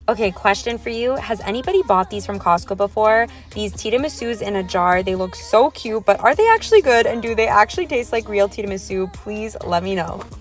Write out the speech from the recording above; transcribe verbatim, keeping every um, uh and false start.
Okay, question for you. Has anybody bought these from Costco before? These tiramisus in a jar. They look so cute, but are they actually good? And do they actually taste like real tiramisu? Please let me know.